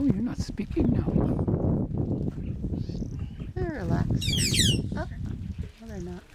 Oh, you're not speaking now. They're relaxed. Oh, no, they're not.